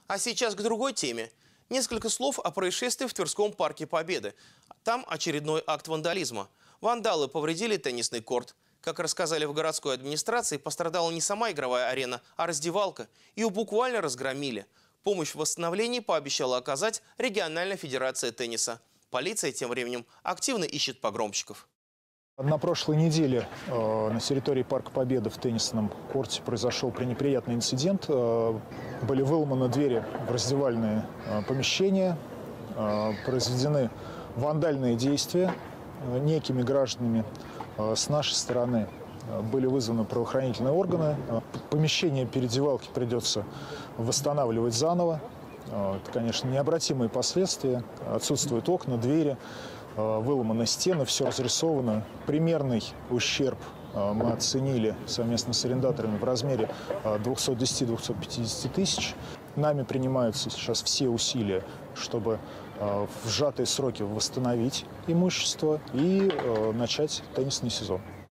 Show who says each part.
Speaker 1: А сейчас к другой теме. Несколько слов о происшествии в Тверском парке Победы. Там очередной акт вандализма. Вандалы повредили теннисный корт. Как рассказали в городской администрации, пострадала не сама игровая арена, а раздевалка. Ее буквально разгромили. Помощь в восстановлении пообещала оказать региональная федерация тенниса. Полиция тем временем активно ищет погромщиков.
Speaker 2: На прошлой неделе на территории Парка Победы в теннисном корте произошел пренеприятный инцидент. Были выломаны двери в раздевальные помещения, произведены вандальные действия некими гражданами. С нашей стороны были вызваны правоохранительные органы. Помещение переодевалки придется восстанавливать заново. Это, конечно, необратимые последствия. Отсутствуют окна, двери. Выломаны стены, все разрисовано. Примерный ущерб мы оценили совместно с арендаторами в размере 210-250 тысяч. Нами принимаются сейчас все усилия, чтобы в сжатые сроки восстановить имущество и начать теннисный сезон.